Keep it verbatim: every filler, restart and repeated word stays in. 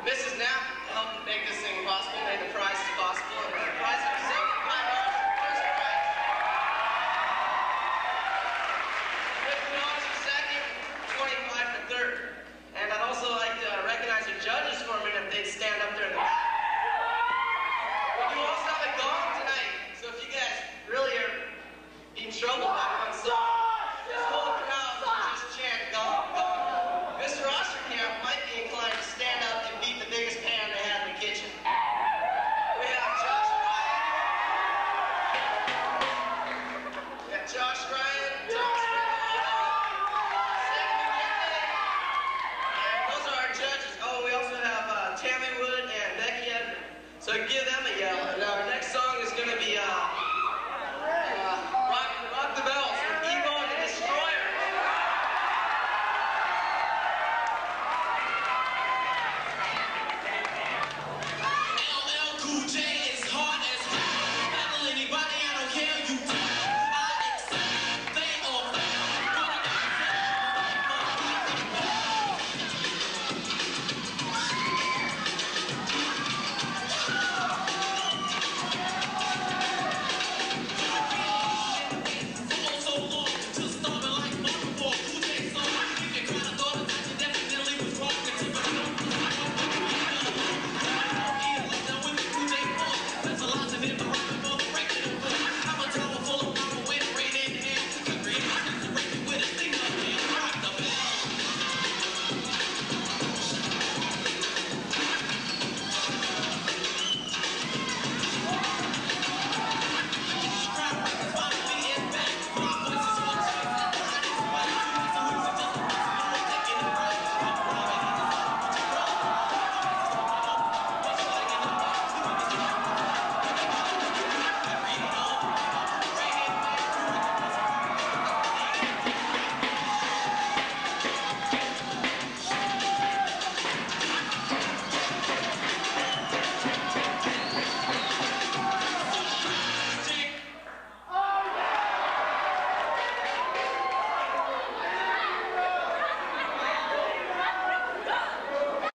Missus Knapp helped make this thing possible, made the prizes possible, and the prize of seventy-five dollars for first prize. fifty dollars for second, twenty-five dollars for third. And I'd also like to recognize the judges for a minute if they'd stand up there in the back. We do also have a gong tonight, so if you guys really are in trouble about one song, just hold the crowd and just chant gong, gong. Mister Osterkamp might be inclined to stand up and beat the biggest pan they had in the kitchen. We have Josh Ryan. We have Josh Ryan, Thomas and those are our judges. Oh, we also have uh, Tammy Wood and Becky Edmond. So give them